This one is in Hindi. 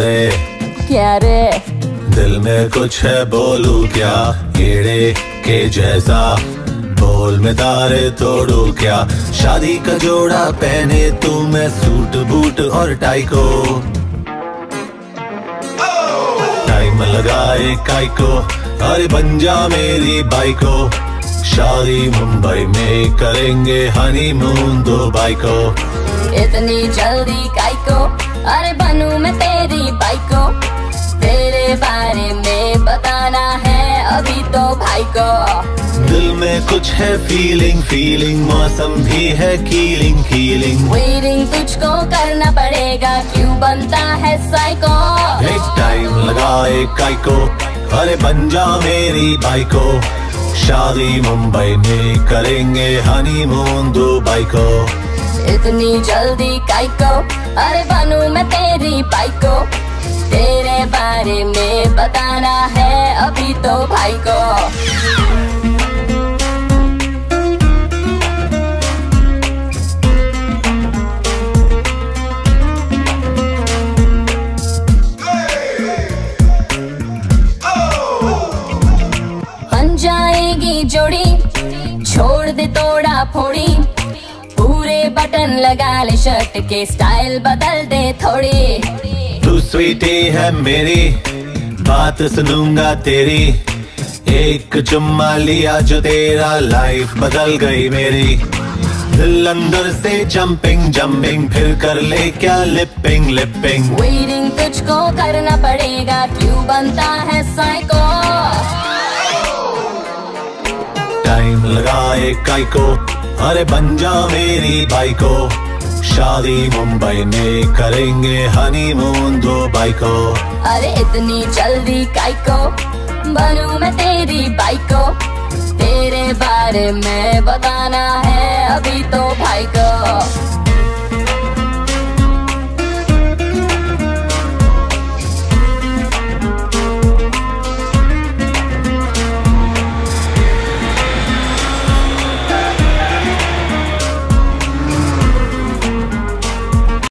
रे क्या रे? दिल में कुछ है बोलूं क्या, कीड़े के जैसा बोल में तारे तोड़ू क्या। शादी का जोड़ा पहने तू, मैं सूट बूट और टाई को, टाइम लगाए काई को, अरे बन जा मेरी बाई को। शादी मुंबई में करेंगे, हनीमून दुबई को। इतनी जल्दी काई को, अरे बनूं मैं तेरी बाई को। तेरे बारे में बताना है अभी तो भाई को। दिल में कुछ है फीलिंग फीलिंग, मौसम भी है कीलिंग कीलिंग। वेटिंग तुझको करना पड़ेगा, क्यों बनता है साइको। एक टाइम लगाए काई को, अरे बन जा मेरी बाई को। शादी मुंबई में करेंगे, हनीमून दुबई को। इतनी जल्दी काई को, अरे बनूं मैं तेरी बाई को। तेरे बारे में बताना है अभी तो भाई को। बन जाएगी जोड़ी, छोड़ दे तोड़ा फोड़ी। पूरे बटन लगा ले शर्ट के, स्टाइल बदल दे थोड़ी। तू स्वीटी है मेरी, बात सुनूंगा तेरी। एक चुम्मा लिया जो तेरा, लाइफ बदल गई मेरी। दिल अंदर से जंपिंग जंपिंग, फिर कर ले क्या लिपिंग लिपिंग। वेटिंग तुझको करना पड़ेगा, क्यों बनता है साइको। टाइम लगाए काई को, अरे बन जा मेरी बाई को। शादी मुंबई में करेंगे, हनीमून दुबई को। अरे इतनी जल्दी काई को, बनूं मैं तेरी बाई को। तेरे बारे में बताना